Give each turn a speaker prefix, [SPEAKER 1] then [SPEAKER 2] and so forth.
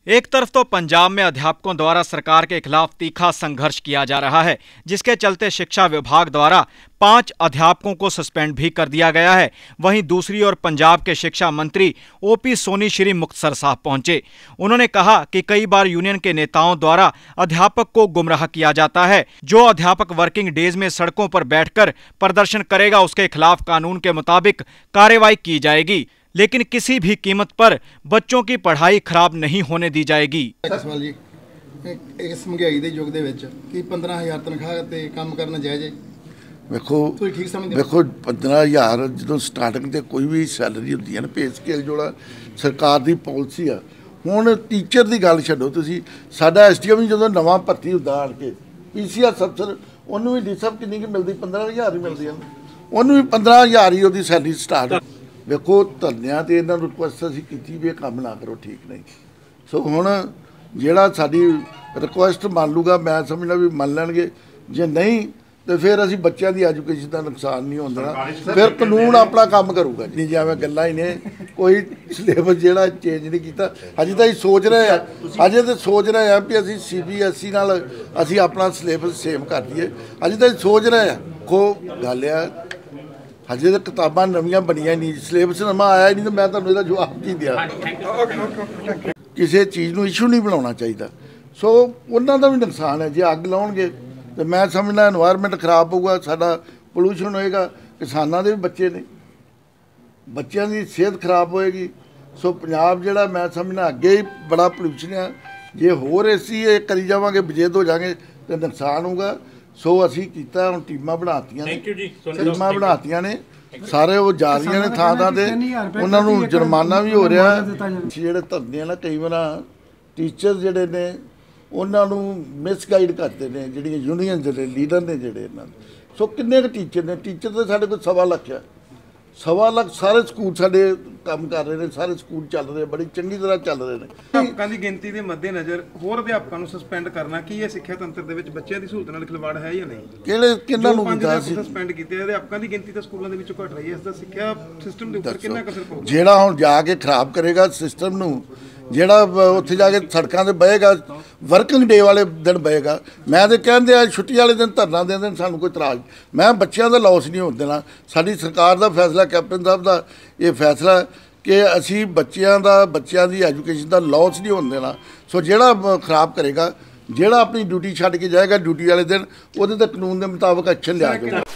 [SPEAKER 1] एक तरफ तो पंजाब में अध्यापकों द्वारा सरकार के खिलाफ तीखा संघर्ष किया जा रहा है, जिसके चलते शिक्षा विभाग द्वारा 5 अध्यापकों को सस्पेंड भी कर दिया गया है। वहीं दूसरी ओर पंजाब के शिक्षा मंत्री ओपी सोनी श्री मुक्तसर साहब पहुंचे। उन्होंने कहा कि कई बार यूनियन के नेताओं द्वारा अध्यापक को गुमराह किया जाता है। जो अध्यापक वर्किंग डेज में सड़कों पर बैठकर प्रदर्शन करेगा, उसके खिलाफ कानून के मुताबिक कार्रवाई की जाएगी, लेकिन किसी भी कीमत पर बच्चों की पढ़ाई खराब नहीं होने दी जाएगी।
[SPEAKER 2] इस महंगाई के युग कि 15,000 तनख्वाह ते काम करना जायज़ है?
[SPEAKER 3] देखो 15,000 जो स्टार्टिंग से कोई भी सैलरी होती है ना, पे स्केल जोड़ा सरकार की पॉलिसी आ। हुण टीचर की गल छड्डो, तुसीं साडा SDM भी जो नवा भर्ती होंदा आण के PCS अफसर, उन्होंने भी DSAP कितनी की मिलती? 15,000 ही मिलती है। उन्होंने भी 15,000 ही उसकी सैलरी स्टार्ट। देखो धरनिया तो इन्होंने रिक्वेस्ट असीं कीती भी काम ना करो, ठीक नहीं। सो हुण जिहड़ा साडी रिक्वेस्ट मान लूगा, मैं समझना भी मान लैणगे। जे नहीं तो फिर असीं बच्चों की एजुकेशन का नुकसान नहीं होंदा, फिर कानून अपना काम करूगा। नहीं जिवें गल्लां ही ने, कोई सिलेबस जिहड़ा चेंज नहीं किया। अजे तो सोच रहे हैं, अजे तो सोच रहे हैं भी असीं CBSE नाल असीं अपना सिलेबस सेम कर दईए। अजे तो सोच रहे हैं। को गल आ, हजे तो किताबां नवीं बनिया नहीं, सिलेबस नवा आया नहीं, तो मैं तुहानूं इहदा जवाब की दियां। किसी चीज़ नूं इशू नहीं बनाउणा चाहिए। सो उन्हां दा भी नुकसान है। जे अग लाउणगे तो मैं समझना एनवायरनमेंट खराब होगा, साडा पोल्यूशन होएगा, किसानां दे भी बच्चे ने, बच्चों की सेहत खराब होएगी। सो पंजाब जिहड़ा मैं समझना अगे ही बड़ा पोल्यूशन है। जे होर असीं ये करी जावांगे, बजेद हो जाएंगे तो नुकसान होगा। सो असीं कीता, हुण टीमां बनातियां ने, सारे वो जा रही ने थां ते, उन्होंने जुर्माना भी हो रहा है। जिहड़े धरने ना, कई बार टीचर जिहड़े ने उन्होंने मिसगाइड करते हैं, जिहड़ियां यूनियन जिहड़े लीडर ने जिहड़े इन्हां दे। सो किन्ने टीचर ने? टीचर तो साढ़े कोल 1.25 लाख है। 1.25 लाख सारे स्कूल साढ़े काम कर रहे हैं, सारे स्कूल चल रहे हैं, बड़ी चंगी तरह चल रहे हैं।
[SPEAKER 4] अध्यापकों की गिनती के मद्देनज़र होर अध्यापकों को सस्पेंड करना की ये सिੱਖਿਆ तंत्र ਦੇ ਵਿੱਚ ਬੱਚਿਆਂ ਦੀ ਸਹੂਲਤ ਨਾਲ ਖਿਲਵਾੜ ਹੈ ਜਾਂ ਨਹੀਂ?
[SPEAKER 3] ਕਿਹੜੇ ਕਿੰਨਾਂ ਨੂੰ ਕੀਤਾ ਸੀ
[SPEAKER 4] ਸਸਪੈਂਡ ਕੀਤੇ? ਅਧਿਆਪਕਾਂ ਦੀ ਗਿਣਤੀ ਤਾਂ ਸਕੂਲਾਂ ਦੇ ਵਿੱਚੋਂ ਘਟ ਰਹੀ ਹੈ, ਇਸ ਦਾ ਸਿੱਖਿਆ ਸਿਸਟਮ ਦੇ ਉੱਪਰ ਕਿੰਨਾ ਅਸਰ ਪਊਗਾ?
[SPEAKER 3] ਜਿਹੜਾ ਹੁਣ ਜਾ ਕੇ ਖਰਾਬ ਕਰੇਗਾ ਸਿਸਟਮ ਨੂੰ, ਜਿਹੜਾ ਉੱਥੇ ਜਾ ਕੇ ਸੜਕਾਂ ਤੇ ਬਹੇਗਾ, वर्किंग डे वाले दिन बहेगा। मैं तो कहते हैं छुट्टी वाले दिन धरना दें, सानू कोई इतराज। मैं बच्चों का लॉस नहीं होने देना। साडी सरकार का फैसला, कैप्टन साहब का ये फैसला कि असी बच्चों की एजुकेशन का लॉस नहीं होने देना। सो जिहड़ा खराब करेगा, जिहड़ा अपनी ड्यूटी छड्ड के जाएगा ड्यूटी वाले दिन, वो कानून के मुताबिक एक्शन लिया जाएगा।